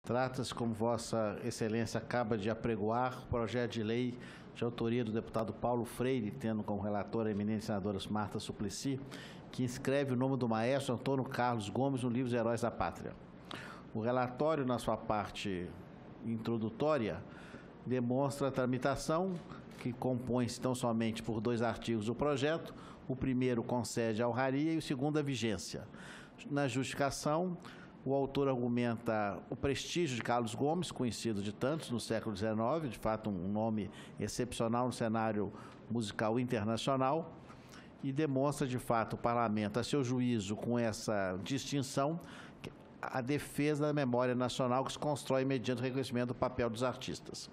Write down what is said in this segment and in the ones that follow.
Trata-se, como Vossa Excelência acaba de apregoar, o projeto de lei de autoria do deputado Paulo Freire, tendo como relatora a eminente senadora Marta Suplicy, que inscreve o nome do maestro Antônio Carlos Gomes no livro dos Heróis da Pátria. O relatório, na sua parte introdutória, demonstra a tramitação, que compõe-se tão somente por 2 artigos do projeto. O primeiro concede a alraria e o segundo a vigência. Na justificação, o autor argumenta o prestígio de Carlos Gomes, conhecido de tantos no século XIX, de fato um nome excepcional no cenário musical internacional, e demonstra, de fato, o Parlamento, a seu juízo, com essa distinção, a defesa da memória nacional que se constrói mediante o reconhecimento do papel dos artistas.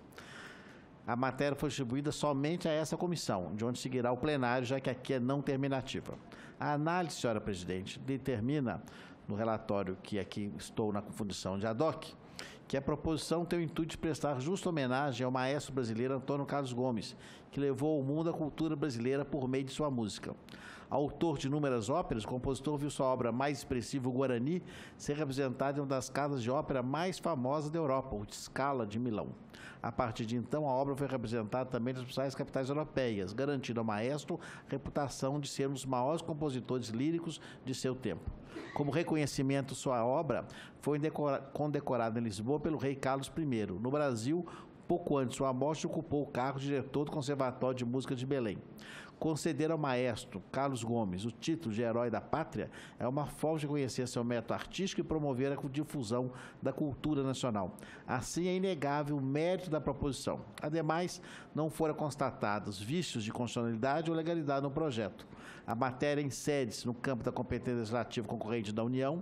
A matéria foi distribuída somente a essa comissão, de onde seguirá o plenário, já que aqui é não terminativa. A análise, senhora presidente, determina, no relatório que aqui estou na condição de ad hoc, que a proposição tem o intuito de prestar justa homenagem ao maestro brasileiro Antônio Carlos Gomes, que levou ao mundo a cultura brasileira por meio de sua música. Autor de inúmeras óperas, o compositor viu sua obra mais expressiva, o Guarani, ser representada em uma das casas de ópera mais famosas da Europa, o Scala de Milão. A partir de então, a obra foi representada também nas principais capitais europeias, garantindo ao maestro a reputação de ser um dos maiores compositores líricos de seu tempo. Como reconhecimento, sua obra foi condecorada em Lisboa pelo rei Carlos I. No Brasil, pouco antes de sua morte, ocupou o cargo de diretor do Conservatório de Música de Belém. Conceder ao maestro Carlos Gomes o título de Herói da Pátria é uma forma de reconhecer seu método artístico e promover a difusão da cultura nacional. Assim, é inegável o mérito da proposição. Ademais, não foram constatados vícios de constitucionalidade ou legalidade no projeto. A matéria insere-se no campo da competência legislativa concorrente da União.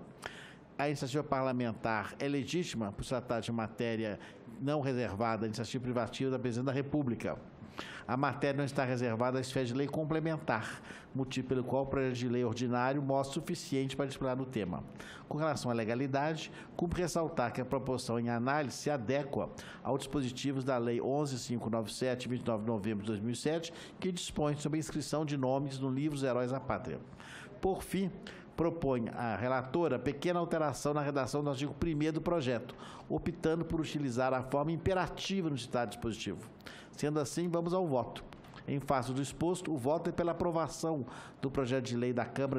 A iniciativa parlamentar é legítima por se tratar de matéria não reservada à iniciativa privativa da Presidente da República. A matéria não está reservada à esfera de lei complementar, motivo pelo qual o projeto de lei ordinário mostra suficiente para disciplinar o tema. Com relação à legalidade, cumpre ressaltar que a proposição em análise se adequa aos dispositivos da Lei 11.597, 29 de novembro de 2007, que dispõe sobre a inscrição de nomes no livro dos Heróis da Pátria. Por fim, propõe a relatora pequena alteração na redação do artigo 1º do projeto, optando por utilizar a forma imperativa no citado dispositivo. Sendo assim, vamos ao voto. Em face do exposto, o voto é pela aprovação do projeto de lei da Câmara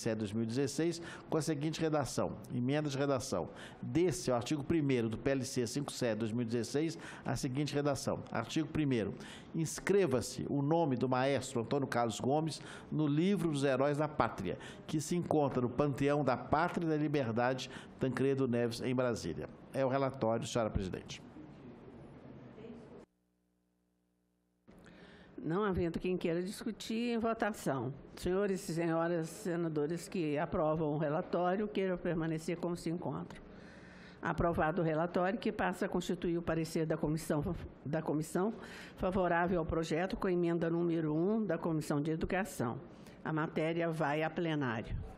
57/2016, com a seguinte redação, emenda de redação. Desse ao artigo 1º do PLC 57/2016, a seguinte redação. Artigo 1º. Inscreva-se o nome do maestro Antônio Carlos Gomes no livro dos Heróis da Pátria, que se encontra no Panteão da Pátria e da Liberdade, Tancredo Neves, em Brasília. É o relatório, senhora presidente. Não havendo quem queira discutir, em votação. Senhores e senhoras senadores que aprovam o relatório, queiram permanecer como se encontram. Aprovado o relatório, que passa a constituir o parecer da comissão favorável ao projeto com a emenda número 1 da Comissão de Educação. A matéria vai a plenário.